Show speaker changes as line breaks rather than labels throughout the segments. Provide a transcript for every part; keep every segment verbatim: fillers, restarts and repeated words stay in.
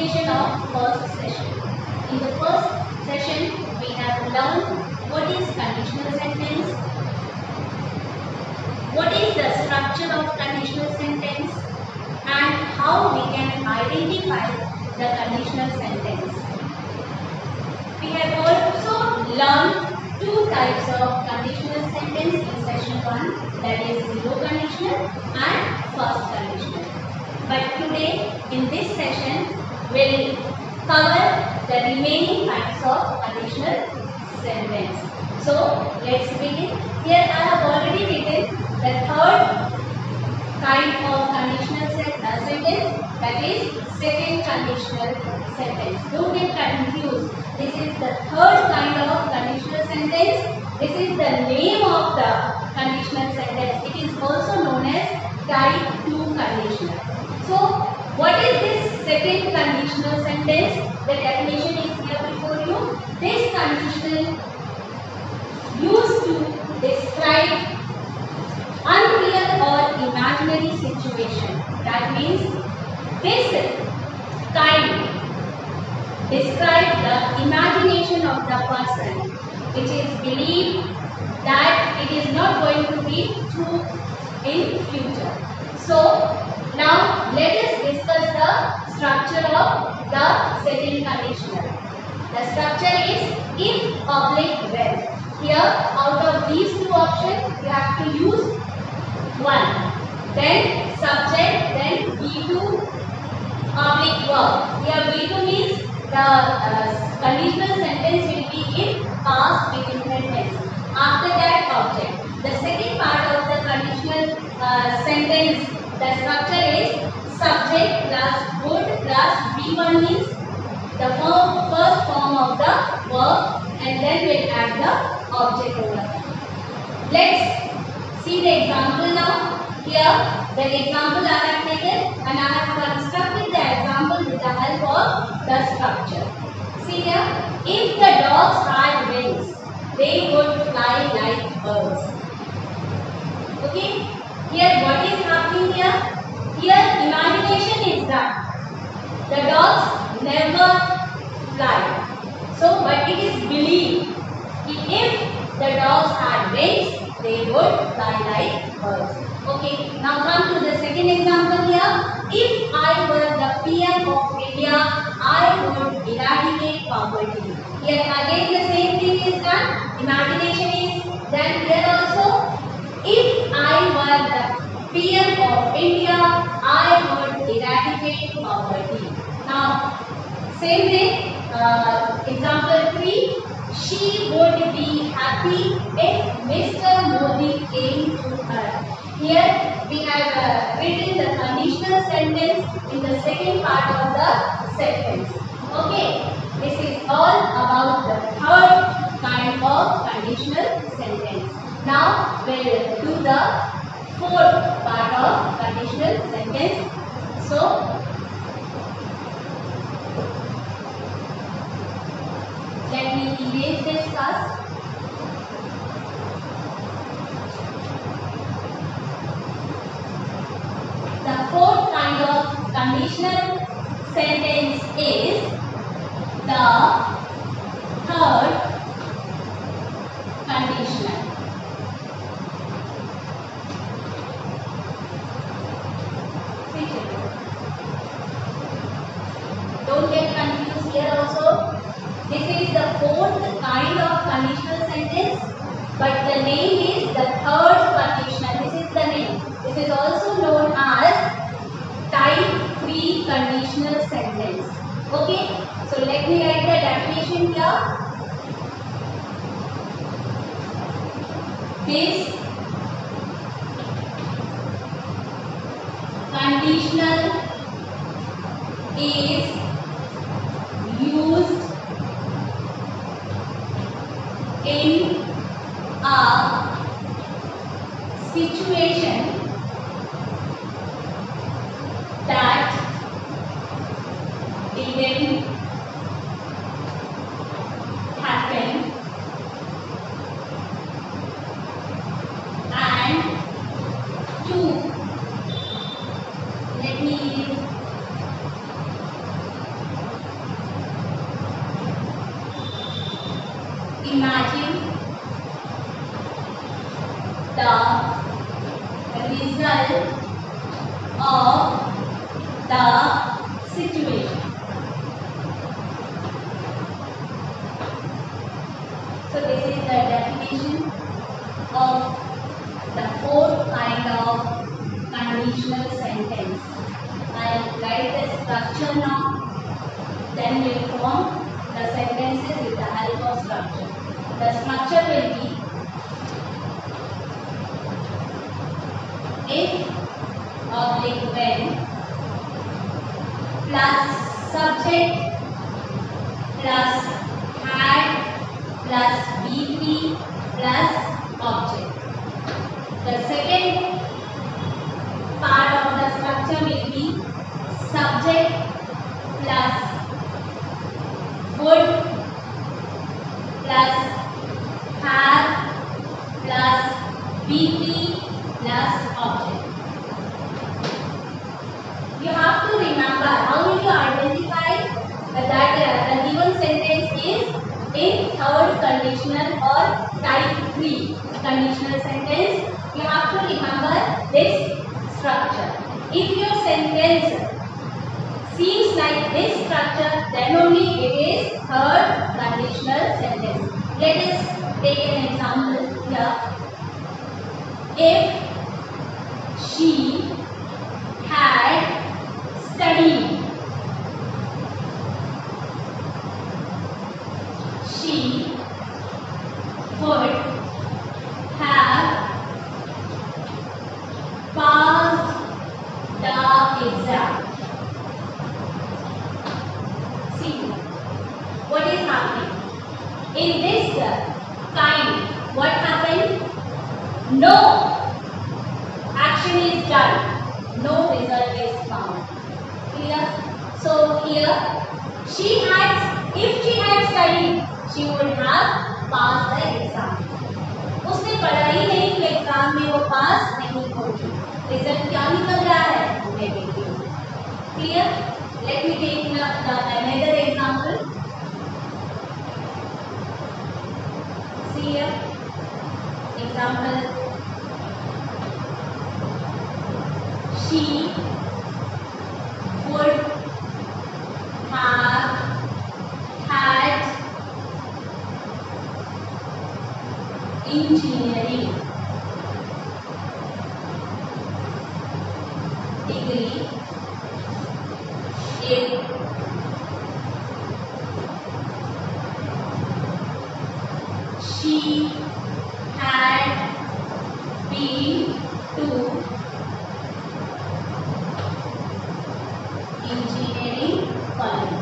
continuation of first session. In the first session, we have learned what is conditional sentence, what is the structure of conditional sentence, and how we can identify the conditional sentence. We have also learned two types of conditional sentence in session one, that is zero conditional and first conditional. But today in this session we will cover the remaining types of conditional sentence. So let's begin. Here I have already written the third kind of conditional sentence, that is second conditional sentence. Don't get confused. This is the third kind of conditional sentence. This is the name of the conditional sentence. It is also known as type two conditional. So what is this second conditional sentence? The definition is here before you. This conditional used to describe unreal or imaginary situation. That means this kind describe the imagination of the person, which is believed that it is not going to be true in future. So now let us discuss the structure of the second conditional. The structure is if public wealth. Here out of these two options you have to use one. Then subject, then B two public work. Here B two means the uh, conditional sentence will be in past indefinite tense. After that object. The second part of the conditional uh, sentence, the structure is subject plus would plus B one means the form, first form of the verb, and then we'll add the object over there. Let's see the example now. Here the example I have taken and I have constructed the example with the help of the structure. See here, if the dogs had wings, they would fly like birds. Okay, here what is happening here? Here imagination is that the dogs never fly. So but it is believed if the dogs had wings, they would fly like birds. Okay, now come to the second example here. If I were the P M of India, I would eradicate poverty. Here again the same thing is done. Imagination is done here also. If I were the P M of India, I would eradicate poverty. Now, same thing. Uh, example three. She would be happy if Mister Modi came to her. Here we have uh, written the conditional sentence in the second part of the sentence. Okay, this is all about the third kind of conditional sentence. Now we will do the fourth part of conditional sentence. So let me erase this first. The fourth kind of conditional sentence is the third conditional. Don't get confused here also. This is the fourth kind of conditional sentence, but the name is the third conditional. This is the name. This is also known as type three conditional sentence. Okay, so let me write the definition here. This conditional is used in a situation that didn't happen and to let me the situation. So this is the definition of the fourth kind of conditional sentence. I will write the structure now, then we will form the sentences with the help of structure. The structure will be if oblique when plus subject plus had plus B P plus object. The second part of the structure will be subject plus would plus have plus B P plus object. You have to remember how will you identify that uh, the given sentence is in third conditional or type three conditional sentence. You have to remember this structure. If your sentence seems like this structure, then only it is third conditional sentence. Let us take an example here. If she had studied, she would have passed the exam. See what is happening in this kind. What happened? No action is done, no result is found. Clear? So here she had, if she had studied, she would have passed the exam. उसने पढ़ा ही नहीं तो exam में वो पास नहीं होगी. Result क्या निकल रहा है? Negative. Clear? Let me take the another example. See here. Example. She would have had engineering degree if she had been to engineering college.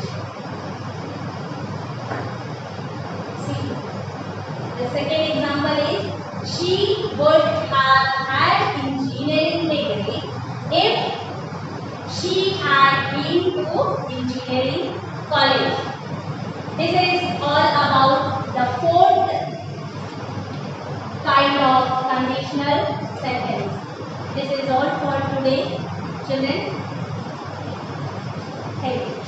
See, the second example is she would have had engineering degree if she had been to engineering college. This is all about the fourth kind of conditional sentence. This is all for today, children. Thank you.